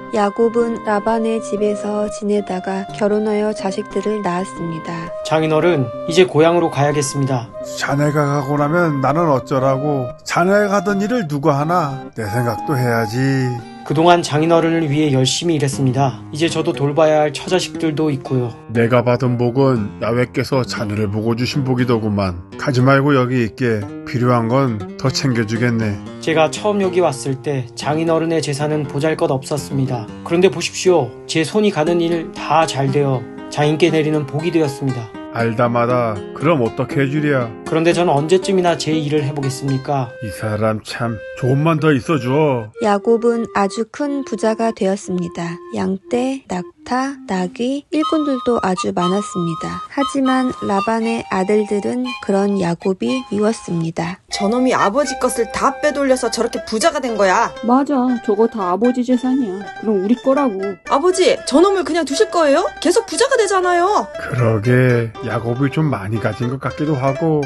야곱은 라반의 집에서 지내다가 결혼하여 자식들을 낳았습니다. 장인어른, 이제 고향으로 가야겠습니다. 자네가 가고 나면 나는 어쩌라고. 자네가 가던 일을 누가 하나. 내 생각도 해야지. 그동안 장인어른을 위해 열심히 일했습니다. 이제 저도 돌봐야 할 처자식들도 있고요. 내가 받은 복은 야훼께서 자네를 보고 주신 복이더구만. 가지 말고 여기 있게. 필요한 건 더 챙겨주겠네. 제가 처음 여기 왔을 때 장인어른의 재산은 보잘것없었습니다. 그런데 보십시오. 제 손이 가는 일 다 잘 되어 장인께 내리는 복이 되었습니다. 알다마다 그럼 어떻게 해주랴. 그런데 저는 언제쯤이나 제 일을 해보겠습니까? 이 사람 참 조금만 더 있어줘. 야곱은 아주 큰 부자가 되었습니다. 양떼, 낙타, 나귀, 일꾼들도 아주 많았습니다. 하지만 라반의 아들들은 그런 야곱이 미웠습니다. 저놈이 아버지 것을 다 빼돌려서 저렇게 부자가 된 거야. 맞아. 저거 다 아버지 재산이야. 그럼 우리 거라고. 아버지, 저놈을 그냥 두실 거예요? 계속 부자가 되잖아요. 그러게 야곱이 좀 많이 가진 것 같기도 하고.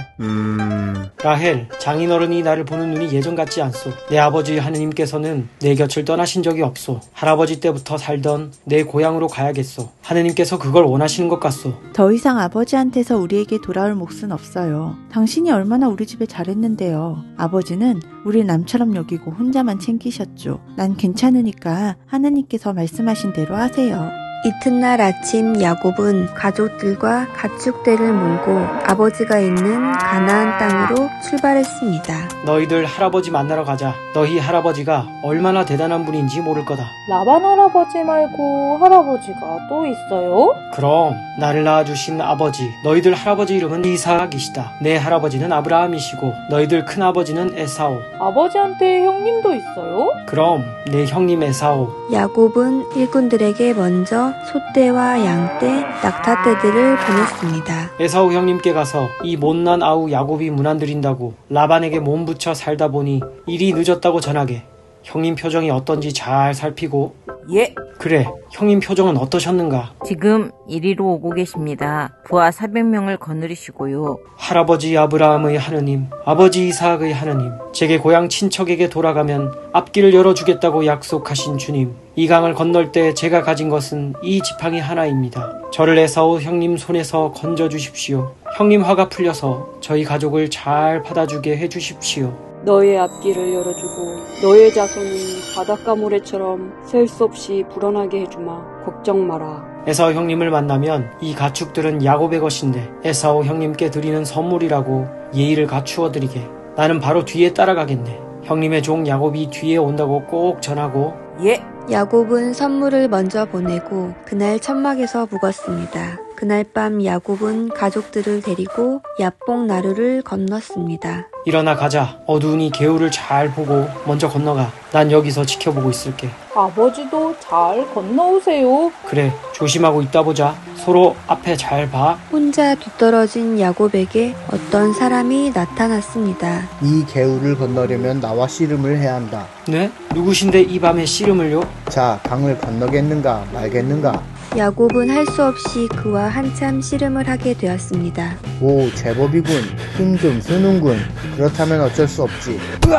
라헬, 장인어른이 나를 보는 눈이 예전 같지 않소. 내 아버지 하느님께서는 내 곁을 떠나신 적이 없소. 할아버지 때부터 살던 내 고향으로 가야겠소. 하느님께서 그걸 원하시는 것 같소. 더 이상 아버지한테서 우리에게 돌아올 몫은 없어요. 당신이 얼마나 우리 집에 잘했는데요. 아버지는 우리 남처럼 여기고 혼자만 챙기셨죠. 난 괜찮으니까 하느님께서 말씀하신 대로 하세요. 이튿날 아침 야곱은 가족들과 가축대를 몰고 아버지가 있는 가나안 땅으로 출발했습니다. 너희들 할아버지 만나러 가자. 너희 할아버지가 얼마나 대단한 분인지 모를 거다. 라반 할아버지 말고 할아버지가 또 있어요? 그럼 나를 낳아주신 아버지, 너희들 할아버지 이름은 이삭이시다. 내 할아버지는 아브라함이시고 너희들 큰아버지는 에사오. 아버지한테 형님도 있어요? 그럼 내 형님 에사오. 야곱은 일꾼들에게 먼저 소떼와 양떼, 낙타떼들을 보냈습니다. 에사오 형님께 가서 이 못난 아우 야곱이 무난들인다고 라반에게 몸붙여 살다 보니 일이 늦었다고 전하게. 형님 표정이 어떤지 잘 살피고. 예. 그래, 형님 표정은 어떠셨는가? 지금 이리로 오고 계십니다. 부하 400명을 거느리시고요. 할아버지 아브라함의 하느님, 아버지 이삭의 하느님, 제게 고향 친척에게 돌아가면 앞길을 열어주겠다고 약속하신 주님, 이 강을 건널 때 제가 가진 것은 이 지팡이 하나입니다. 저를 에사오 형님 손에서 건져주십시오. 형님 화가 풀려서 저희 가족을 잘 받아주게 해주십시오. 너의 앞길을 열어주고 너의 자손이 바닷가 모래처럼 셀 수 없이 불어나게 해주마. 걱정 마라. 에사오 형님을 만나면 이 가축들은 야곱의 것인데 에사오 형님께 드리는 선물이라고 예의를 갖추어 드리게. 나는 바로 뒤에 따라가겠네. 형님의 종 야곱이 뒤에 온다고 꼭 전하고. 예. 야곱은 선물을 먼저 보내고 그날 천막에서 묵었습니다. 그날 밤 야곱은 가족들을 데리고 야복 나루를 건넜습니다. 일어나 가자. 어두우니 개울을 잘 보고 먼저 건너가. 난 여기서 지켜보고 있을게. 아버지도 잘 건너오세요. 그래, 조심하고 있다 보자. 서로 앞에 잘 봐. 혼자 뒤떨어진 야곱에게 어떤 사람이 나타났습니다. 이 개울을 건너려면 나와 씨름을 해야 한다. 네? 누구신데 이 밤에 씨름을요? 자, 강을 건너겠는가 말겠는가? 야곱은 할 수 없이 그와 한참 씨름을 하게 되었습니다. 오, 제법이군. 힘 좀 쓰는군. 그렇다면 어쩔 수 없지.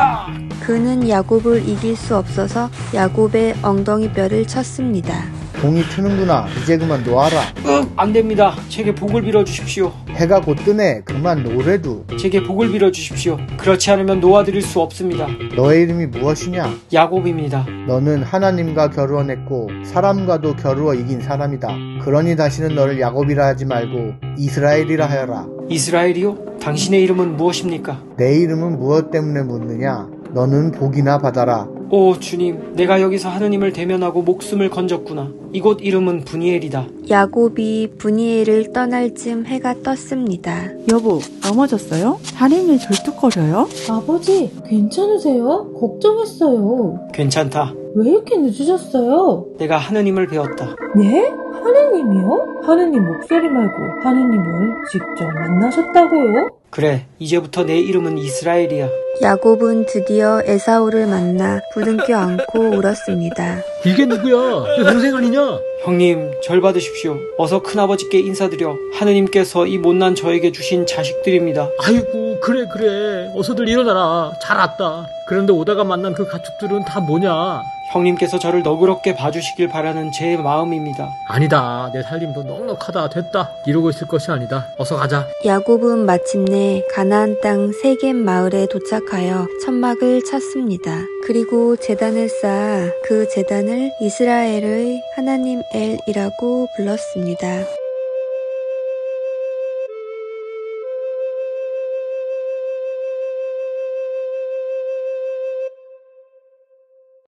그는 야곱을 이길 수 없어서 야곱의 엉덩이뼈를 쳤습니다. 공이 트는구나. 이제 그만 놓아라. 안 됩니다. 제게 복을 빌어주십시오. 해가 곧 뜨네. 그만 놓으래도. 제게 복을 빌어주십시오. 그렇지 않으면 놓아드릴 수 없습니다. 너의 이름이 무엇이냐? 야곱입니다. 너는 하나님과 겨루어냈고 사람과도 겨루어 이긴 사람이다. 그러니 다시는 너를 야곱이라 하지 말고 이스라엘이라 하여라. 이스라엘이요? 당신의 이름은 무엇입니까? 내 이름은 무엇 때문에 묻느냐? 너는 복이나 받아라. 오 주님, 내가 여기서 하느님을 대면하고 목숨을 건졌구나. 이곳 이름은 분이엘이다. 야곱이 분이엘을 떠날 즈음 해가 떴습니다. 여보, 넘어졌어요? 다리는 왜 절뚝거려요? 아버지, 괜찮으세요? 걱정했어요. 괜찮다. 왜 이렇게 늦으셨어요? 내가 하느님을 배웠다. 네? 하느님이요? 하느님 목소리 말고 하느님을 직접 만나셨다고요? 그래, 이제부터 내 이름은 이스라엘이야. 야곱은 드디어 에사오를 만나 부둥켜 안고 울었습니다. 이게 누구야? 내 동생 아니냐? 형님, 절 받으십시오. 어서 큰아버지께 인사드려. 하느님께서 이 못난 저에게 주신 자식들입니다. 아이고, 그래. 어서들 일어나라. 잘 왔다. 그런데 오다가 만난 그 가축들은 다 뭐냐? 형님께서 저를 너그럽게 봐주시길 바라는 제 마음입니다. 아니다. 내 살림도 넉넉하다. 됐다. 이러고 있을 것이 아니다. 어서 가자. 야곱은 마침내 가나안 땅 세겜 마을에 도착하여 천막을 쳤습니다. 그리고 제단을 쌓아 그 제단을 이스라엘의 하나님 엘이라고 불렀습니다.